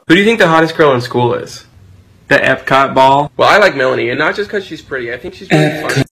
Who do you think the hottest girl in school is? The Epcot ball. Well, I like Melanie, and not just because she's pretty. I think she's really funny.